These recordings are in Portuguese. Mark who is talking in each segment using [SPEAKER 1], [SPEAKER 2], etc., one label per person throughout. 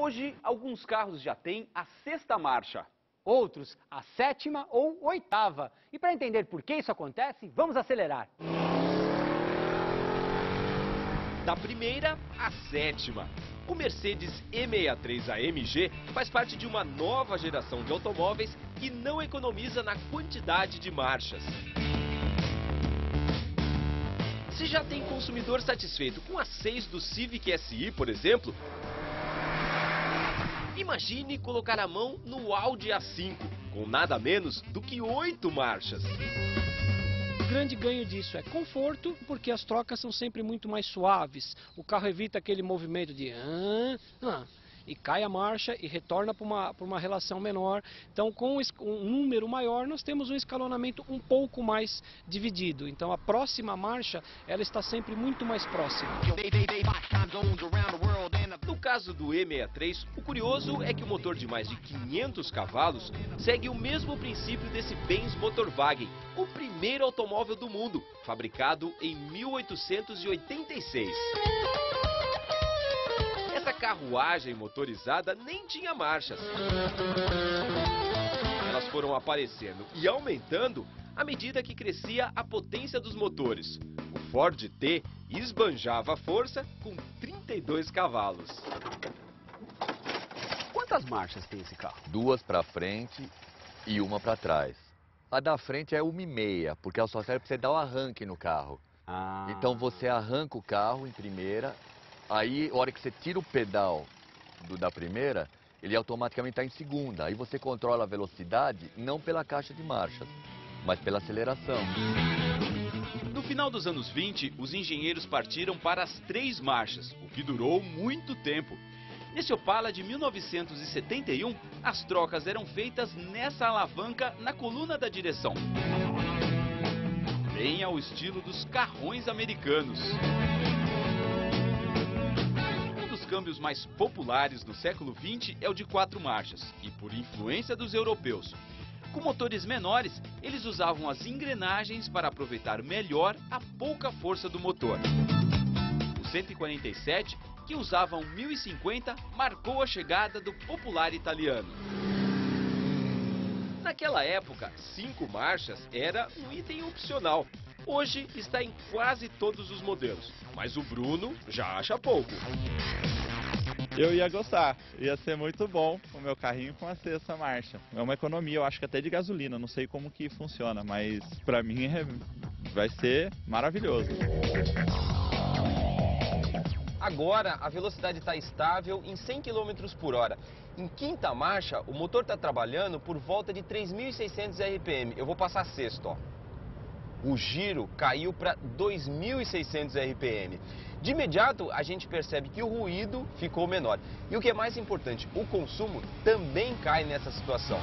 [SPEAKER 1] Hoje, alguns carros já têm a sexta marcha.
[SPEAKER 2] Outros a sétima ou oitava. E para entender por que isso acontece, vamos acelerar.
[SPEAKER 3] Da primeira à sétima. O Mercedes E63 AMG faz parte de uma nova geração de automóveis que não economiza na quantidade de marchas. Se já tem consumidor satisfeito com a 6 do Civic SI, por exemplo, imagine colocar a mão no Audi A5, com nada menos do que 8 marchas.
[SPEAKER 4] O grande ganho disso é conforto, porque as trocas são sempre muito mais suaves. O carro evita aquele movimento de e cai a marcha e retorna para uma relação menor. Então, com um número maior, nós temos um escalonamento um pouco mais dividido. Então, a próxima marcha, ela está sempre muito mais próxima.
[SPEAKER 3] No caso do E63, o curioso é que o motor de mais de 500 cavalos segue o mesmo princípio desse Benz Motorwagen, o primeiro automóvel do mundo, fabricado em 1886. Essa carruagem motorizada nem tinha marchas. Elas foram aparecendo e aumentando à medida que crescia a potência dos motores. O Ford T esbanjava a força com 32 cavalos.
[SPEAKER 1] Quantas marchas tem esse carro?
[SPEAKER 5] 2 para frente e 1 para trás. A da frente é 1,5, porque ela só serve para você dar o arranque no carro. Então você arranca o carro em primeira, aí a hora que você tira o pedal da primeira, ele automaticamente está em segunda. Aí você controla a velocidade não pela caixa de marchas, mas pela aceleração.
[SPEAKER 1] No final dos anos 20, os engenheiros partiram para as 3 marchas, o que durou muito tempo. Nesse Opala de 1971, as trocas eram feitas nessa alavanca na coluna da direção. Bem ao estilo dos carrões americanos. Um dos câmbios mais populares do século XX é o de 4 marchas, e por influência dos europeus. Com motores menores, eles usavam as engrenagens para aproveitar melhor a pouca força do motor. O 147, que usava um 1050, marcou a chegada do popular italiano. Naquela época, 5 marchas era um item opcional. Hoje está em quase todos os modelos, mas o Bruno já acha pouco.
[SPEAKER 6] Eu ia gostar, ia ser muito bom o meu carrinho com a sexta marcha. É uma economia, eu acho que até de gasolina, não sei como que funciona, mas pra mim vai ser maravilhoso.
[SPEAKER 3] Agora a velocidade está estável em 100 km por hora. Em quinta marcha, o motor está trabalhando por volta de 3.600 RPM. Eu vou passar a sexta, ó. O giro caiu para 2.600 RPM. De imediato, a gente percebe que o ruído ficou menor. E o que é mais importante, o consumo também cai nessa situação.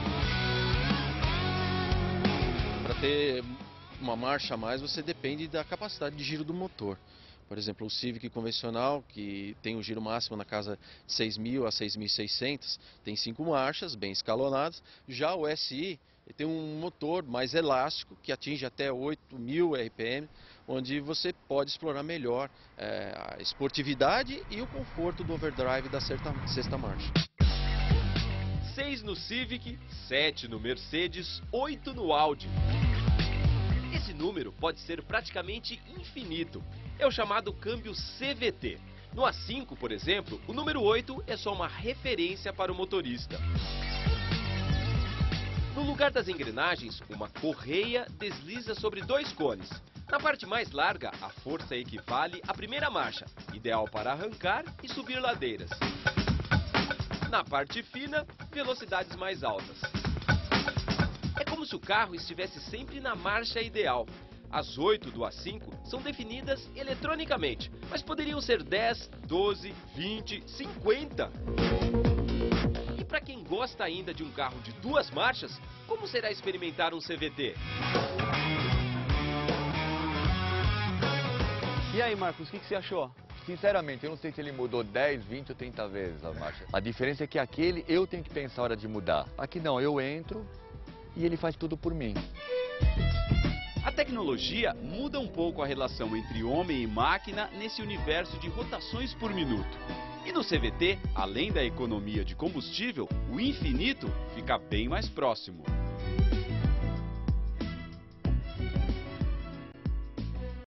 [SPEAKER 7] Para ter uma marcha a mais, você depende da capacidade de giro do motor. Por exemplo, o Civic convencional, que tem um giro máximo na casa de 6.000 a 6.600, tem 5 marchas, bem escalonadas. Já o SI tem um motor mais elástico, que atinge até 8.000 RPM, onde você pode explorar melhor a esportividade e o conforto do overdrive da sexta marcha.
[SPEAKER 3] 6 no Civic, 7 no Mercedes, 8 no Audi. Esse número pode ser praticamente infinito. É o chamado câmbio CVT. No A5, por exemplo, o número 8 é só uma referência para o motorista. No lugar das engrenagens, uma correia desliza sobre 2 cones. Na parte mais larga, a força equivale à primeira marcha, ideal para arrancar e subir ladeiras. Na parte fina, velocidades mais altas. É como se o carro estivesse sempre na marcha ideal. As 8 do A5 são definidas eletronicamente, mas poderiam ser 10, 12, 20, 50. E para quem gosta ainda de um carro de 2 marchas, como será experimentar um CVT?
[SPEAKER 1] E aí, Marcos, o que você achou?
[SPEAKER 5] Sinceramente, eu não sei se ele mudou 10, 20 ou 30 vezes a marcha. A diferença é que aquele eu tenho que pensar a hora de mudar. Aqui não, eu entro e ele faz tudo por mim.
[SPEAKER 1] A tecnologia muda um pouco a relação entre homem e máquina nesse universo de rotações por minuto. E no CVT, além da economia de combustível, o infinito fica bem mais próximo.